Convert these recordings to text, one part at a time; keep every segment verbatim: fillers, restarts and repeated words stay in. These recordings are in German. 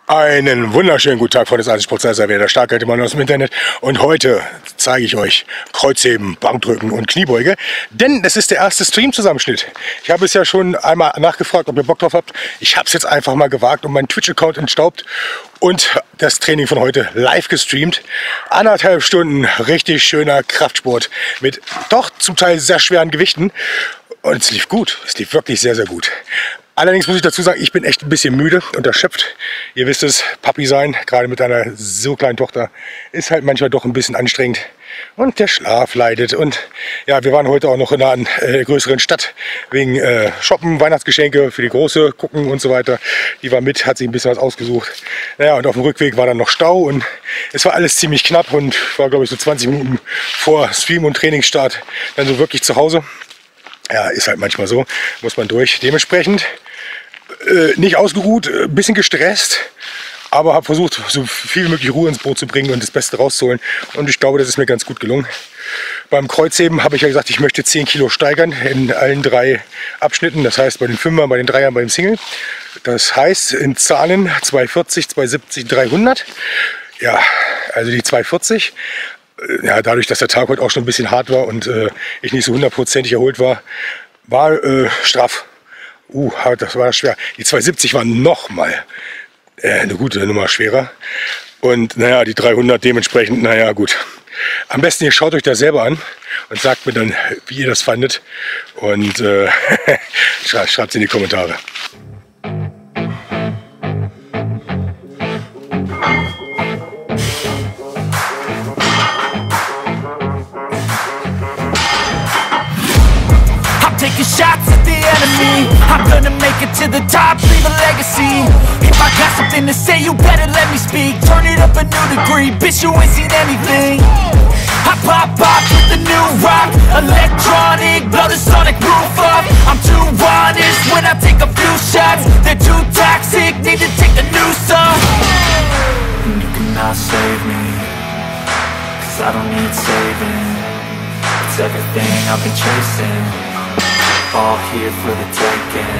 Einen wunderschönen guten Tag, Freunde des Sports, der Starkhaltemann aus dem Internet. Und heute zeige ich euch Kreuzheben, Bankdrücken und Kniebeuge. Denn es ist der erste Stream-Zusammenschnitt. Ich habe es ja schon einmal nachgefragt, ob ihr Bock drauf habt. Ich habe es jetzt einfach mal gewagt und meinen Twitch-Account entstaubt und das Training von heute live gestreamt. Anderthalb Stunden richtig schöner Kraftsport mit doch zum Teil sehr schweren Gewichten. Und es lief gut. Es lief wirklich sehr, sehr gut. Allerdings muss ich dazu sagen, ich bin echt ein bisschen müde und erschöpft. Ihr wisst es, Papi sein, gerade mit einer so kleinen Tochter, ist halt manchmal doch ein bisschen anstrengend. Und der Schlaf leidet. Und ja, wir waren heute auch noch in einer äh, größeren Stadt wegen äh, Shoppen, Weihnachtsgeschenke für die Große, gucken und so weiter. Die war mit, hat sich ein bisschen was ausgesucht. Naja, und auf dem Rückweg war dann noch Stau und es war alles ziemlich knapp und war, glaube ich, so zwanzig Minuten vor Stream- und Trainingsstart dann so wirklich zu Hause. Ja, ist halt manchmal so, muss man durch. Dementsprechend äh, nicht ausgeruht, ein bisschen gestresst, aber habe versucht, so viel wie möglich Ruhe ins Boot zu bringen und das Beste rauszuholen. Und ich glaube, das ist mir ganz gut gelungen. Beim Kreuzheben habe ich ja gesagt, ich möchte zehn Kilo steigern in allen drei Abschnitten. Das heißt bei den Fünfern, bei den Dreiern, bei dem Single. Das heißt in Zahlen zweihundertvierzig, zweihundertsiebzig, dreihundert. Ja, also die zweihundertvierzig. Ja, dadurch, dass der Tag heute auch schon ein bisschen hart war und äh, ich nicht so hundertprozentig erholt war, war äh, straff. Uh, das war schwer. Die zweihundertsiebzig waren nochmal äh, eine gute Nummer schwerer. Und naja, die dreihundert dementsprechend, naja, gut. Am besten ihr schaut euch das selber an und sagt mir dann, wie ihr das fandet. Und äh, schreibt es in die Kommentare. Taking shots at the enemy, I'm gonna make it to the top, leave a legacy. If I got something to say, you better let me speak. Turn it up a new degree, bitch, you ain't seen anything. I pop off with the new rock, electronic, blow the sonic roof up. I'm too honest when I take a few shots. They're too toxic, need to take the noose off. And you cannot save me, cause I don't need saving. It's everything I've been chasing, all here for the taking.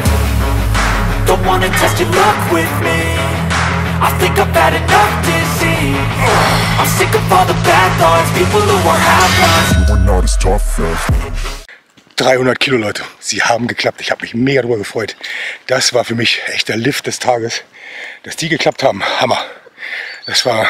Don't wanna test your luck with me, I think I've had enough disease. I'm sick of all the bad thoughts, people who are half-nots. You are not as tough as dreihundert Kilo, Leute. Sie haben geklappt. Ich habe mich mega darüber gefreut. Das war für mich echt der Lift des Tages. Dass die geklappt haben, Hammer. Das war,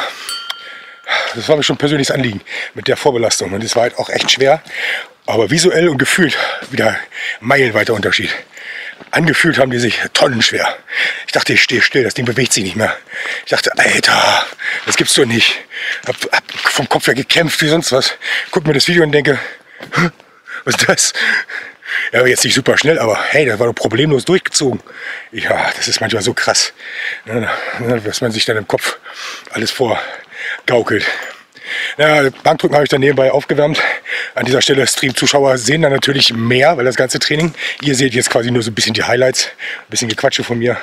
das war mir schon persönliches Anliegen mit der Vorbelastung. Und es war halt auch echt schwer. Aber visuell und gefühlt wieder meilenweiter Unterschied. Angefühlt haben die sich tonnenschwer. Ich dachte, ich stehe still, das Ding bewegt sich nicht mehr. Ich dachte, Alter, das gibt's doch nicht. Hab, hab vom Kopf her gekämpft wie sonst was. Guck mir das Video und denke, was ist das? Ja, jetzt nicht super schnell, aber hey, das war doch problemlos durchgezogen. Ja, das ist manchmal so krass, was man sich dann im Kopf alles vorgaukelt. Ja, Bankdrücken habe ich dann nebenbei aufgewärmt. An dieser Stelle Stream-Zuschauer sehen dann natürlich mehr, weil das ganze Training, ihr seht jetzt quasi nur so ein bisschen die Highlights, ein bisschen Gequatsche von mir.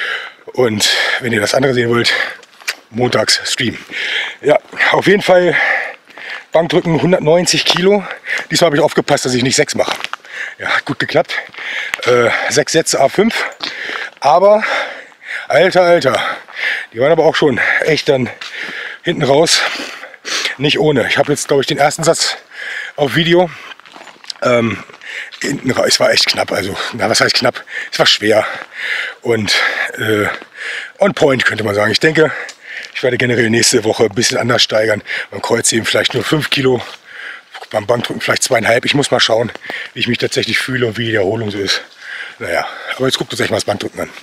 Und wenn ihr das andere sehen wollt, montags Stream. Ja, auf jeden Fall Bankdrücken hundertneunzig Kilo. Diesmal habe ich aufgepasst, dass ich nicht sechs mache. Ja, gut geklappt. Äh, sechs Sätze A fünf. Aber, alter, alter, die waren aber auch schon echt dann hinten raus. Nicht ohne. Ich habe jetzt, glaube ich, den ersten Satz auf Video. Ähm, hinten raus. Es war echt knapp. Also, na, was heißt knapp? Es war schwer. Und äh, on point, könnte man sagen. Ich denke, ich werde generell nächste Woche ein bisschen anders steigern. Beim Kreuzheben vielleicht nur fünf Kilo. Beim Bankdrücken vielleicht zweieinhalb. Ich muss mal schauen, wie ich mich tatsächlich fühle und wie die Erholung so ist. Naja, aber jetzt guckt uns echt mal das Bankdrücken an.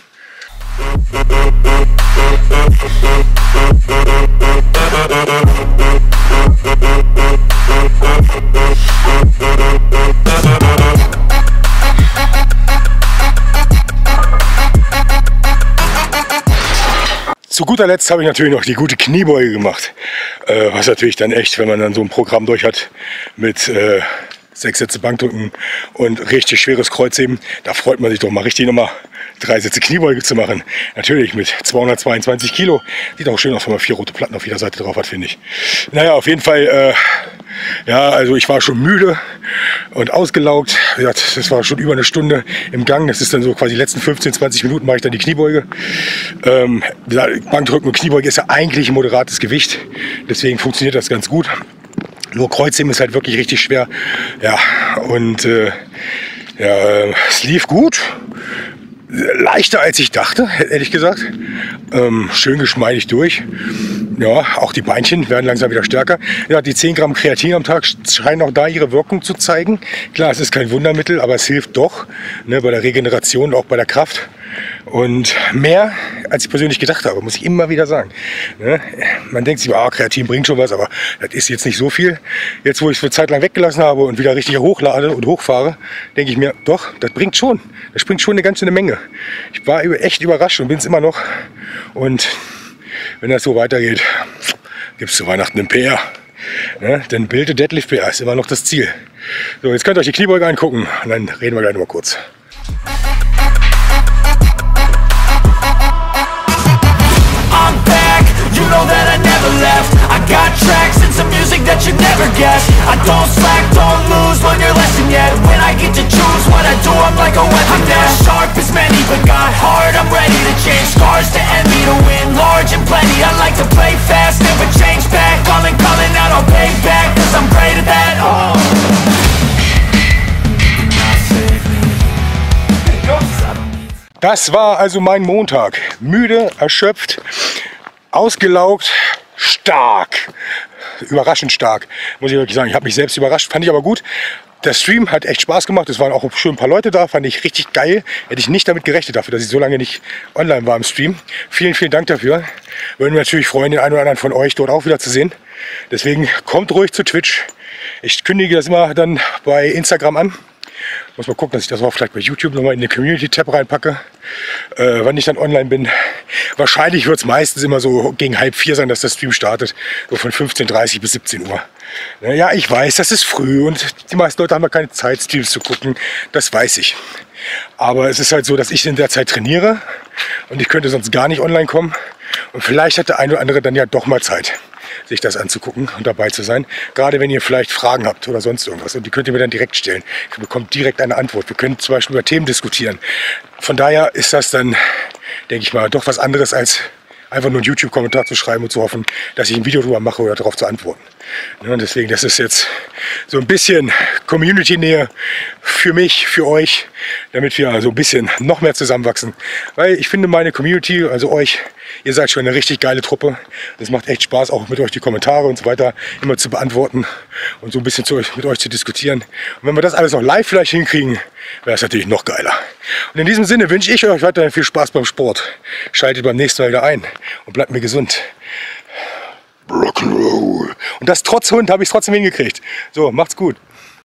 Zu guter Letzt habe ich natürlich noch die gute Kniebeuge gemacht, äh, was natürlich dann echt, wenn man dann so ein Programm durch hat mit äh, sechs Sätze Bankdrücken und richtig schweres Kreuzheben, da freut man sich doch mal richtig nochmal drei Sätze Kniebeuge zu machen. Natürlich mit zweihundertzweiundzwanzig Kilo. Sieht auch schön aus, wenn man vier rote Platten auf jeder Seite drauf hat, finde ich. Naja, auf jeden Fall, äh, ja, also ich war schon müde und ausgelaugt. Ja, das war schon über eine Stunde im Gang. Das ist dann so quasi die letzten fünfzehn, zwanzig Minuten mache ich dann die Kniebeuge. Ähm, Bankdrücken und Kniebeuge ist ja eigentlich ein moderates Gewicht. Deswegen funktioniert das ganz gut. Nur Kreuzheben ist halt wirklich richtig schwer. Ja, und äh, ja, es lief gut. Leichter als ich dachte, ehrlich gesagt. Ähm, schön geschmeidig durch. Ja, auch die Beinchen werden langsam wieder stärker. Ja, die zehn Gramm Kreatin am Tag scheinen auch da ihre Wirkung zu zeigen. Klar, es ist kein Wundermittel, aber es hilft doch, ne, bei der Regeneration, auch bei der Kraft. Und mehr, als ich persönlich gedacht habe, muss ich immer wieder sagen. Ne? Man denkt sich, ah, Kreatin bringt schon was, aber das ist jetzt nicht so viel. Jetzt, wo ich es eine Zeit lang weggelassen habe und wieder richtig hochlade und hochfahre, denke ich mir, doch, das bringt schon. Das bringt schon eine ganze Menge. Ich war echt überrascht und bin es immer noch. Und wenn das so weitergeht, gibt es zu Weihnachten einen P R. Ne? Denn Build a Deadlift P R ist immer noch das Ziel. So, jetzt könnt ihr euch die Kniebeuge angucken und dann reden wir gleich noch mal kurz. I'm back, you know that I never left. I got tracks and some music that you never guessed. I don't slack, don't lose, learn your lesson yet. When I get to choose what I do, I'm like a weapon. I'm not sharp as many, but got heart, I'm ready to change. Scars to envy, to win large and plenty. I like to play fast, never change back. Calling, calling out, I'll pay back, cause I'm great at that. Oh. Das war also mein Montag. Müde, erschöpft, ausgelaugt, stark. Überraschend stark, muss ich wirklich sagen. Ich habe mich selbst überrascht, fand ich aber gut. Der Stream hat echt Spaß gemacht. Es waren auch schön ein paar Leute da, fand ich richtig geil. Hätte ich nicht damit gerechnet, dafür, dass ich so lange nicht online war im Stream. Vielen, vielen Dank dafür. Würden mich natürlich freuen, den einen oder anderen von euch dort auch wieder zu sehen. Deswegen kommt ruhig zu Twitch. Ich kündige das immer dann bei Instagram an. Muss mal gucken, dass ich das auch vielleicht bei YouTube nochmal in den Community-Tab reinpacke, äh, wann ich dann online bin. Wahrscheinlich wird es meistens immer so gegen halb vier sein, dass der Stream startet, so von fünfzehn Uhr dreißig bis siebzehn Uhr. Ja, ich weiß, das ist früh und die meisten Leute haben noch keine Zeit, Streams zu gucken, das weiß ich. Aber es ist halt so, dass ich in der Zeit trainiere und ich könnte sonst gar nicht online kommen. Und vielleicht hat der eine oder andere dann ja doch mal Zeit, sich das anzugucken und dabei zu sein. Gerade wenn ihr vielleicht Fragen habt oder sonst irgendwas. Und die könnt ihr mir dann direkt stellen. Ihr bekommt direkt eine Antwort. Wir können zum Beispiel über Themen diskutieren. Von daher ist das dann, denke ich mal, doch was anderes als einfach nur einen YouTube-Kommentar zu schreiben und zu hoffen, dass ich ein Video drüber mache oder darauf zu antworten. Ja, und deswegen, das ist jetzt so ein bisschen Community-Nähe für mich, für euch, damit wir so ein bisschen noch mehr zusammenwachsen. Weil ich finde, meine Community, also euch, ihr seid schon eine richtig geile Truppe. Es macht echt Spaß, auch mit euch die Kommentare und so weiter immer zu beantworten und so ein bisschen zu, mit euch zu diskutieren. Und wenn wir das alles noch live vielleicht hinkriegen, wäre es natürlich noch geiler. Und in diesem Sinne wünsche ich euch weiterhin viel Spaß beim Sport. Schaltet beim nächsten Mal wieder ein und bleibt mir gesund. Rock'n'Roll. Und das trotz Hund habe ich es trotzdem hingekriegt. So, macht's gut.